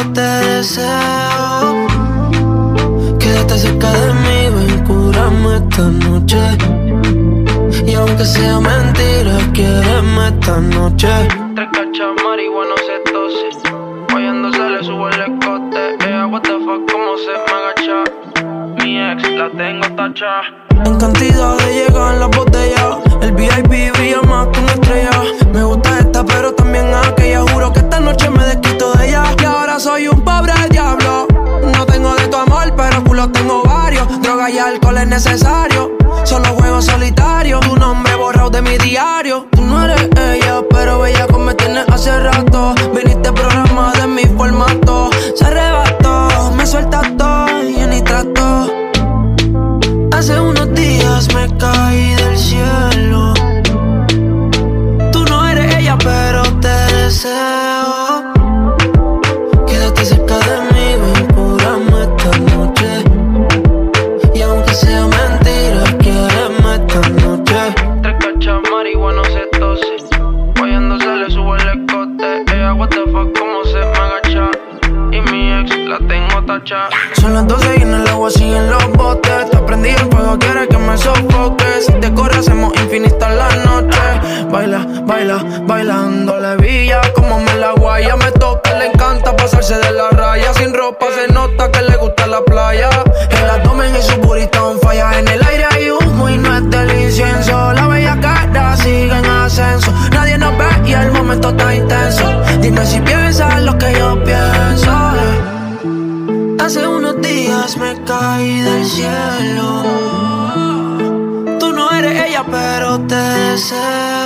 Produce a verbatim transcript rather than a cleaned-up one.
te deseo. Quédate cerca de mí, ven, cúrame esta noche. Y aunque sea mentira, quiéreme esta noche. Tres cachas, marihuana se tose. Fallando se le sube el escote. Ella, what the fuck, cómo se me agacha. Mi ex, la tengo tacha. En cantidad de llegan las botellas. El V I P brilla más que una estrella. Me gusta esta, pero también aquella. Juro que esta noche me desquito de ella. Y ahora soy un pobre diablo. No tengo de tu amor, pero culo tengo varios. Droga y alcohol es necesario. Solo juego solitario. Tu nombre borrado de mi diario. Tú no eres ella, pero bella como me tienes hace rato. Viniste programada en mi formato. Se arrebató, me suelta todo y yo ni trato. Hace unos días me caí del cielo. Tú no eres ella, pero te deseo. Quédate cerca de mí, ven, cúrame esta noche. Y aunque sea mentira, quiéreme esta noche. Tres cachas, marihuana se tose. Fallando se le sube el escote. Ella, what the fuck, cómo se me agacha. Y mi ex, la tengo tacha. Son las doce y en el agua siguen los botes. Te prendí el fuego, quieres que me sofoque. Si te corre hacemos infinita la noche. Baila, baila, bailando la villa. Como me la guaya, me toca, le encanta pasarse de la raya. Sin ropa se nota que le gusta la playa. El abdomen y su burita on falla. En el aire hay humo y no es del incienso. La bella cara sigue en ascenso. Nadie nos ve y el momento está intenso. Dime si piensas lo que yo pienso. Hace unos días me caí del cielo. Tú no eres ella, pero te deseo.